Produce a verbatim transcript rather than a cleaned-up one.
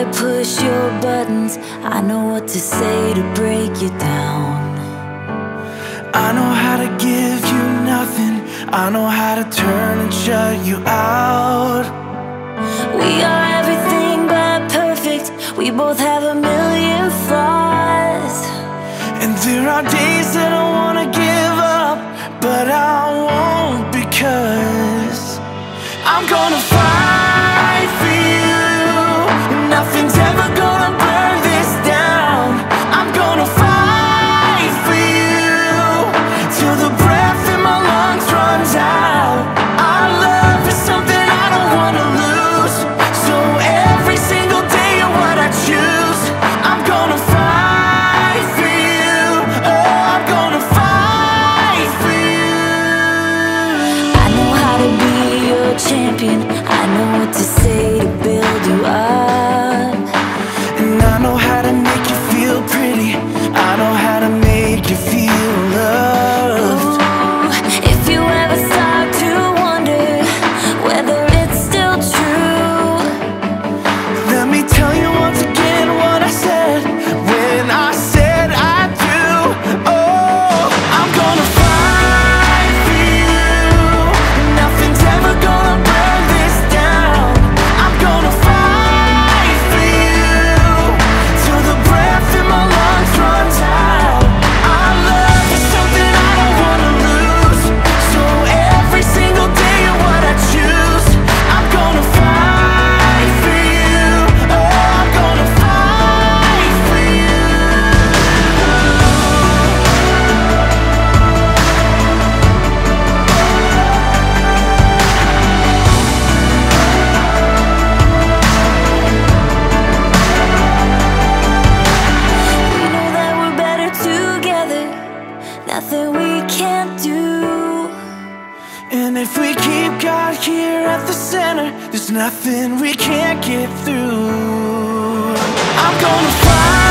to push your buttons, I know what to say to break you down. I know how to give you nothing, I know how to turn and shut you out. We are everything but perfect, we both have a million flaws. And there are days that I wanna give up, but I won't, because I'm gonna fight for you. Nothing's ever gonna burn this down. I'm gonna fight for you till the breath in my lungs runs out. Our love is something I don't wanna lose, so every single day of what I choose, I'm gonna fight for you. Oh, I'm gonna fight for you. I know how to be your champion, I know what to say to build you up. And I know how to make you feel pretty, I know how to make you feel loved. Ooh, if you ever start to wonder whether it's still true, Let me tell you once again what I said when I said I do. Oh, I'm gonna fight for you. Nothing's ever gonna burn this down. I'm gonna fight for you till the breath in my lungs runs out. Our love is something I don't wanna lose, so every single day of what I choose, I'm gonna fight for you. Oh, I'm gonna fight for you. we know that we're better together, nothing we can't do. And if we keep God here at the center, there's nothing we can't get through. I'm gonna fight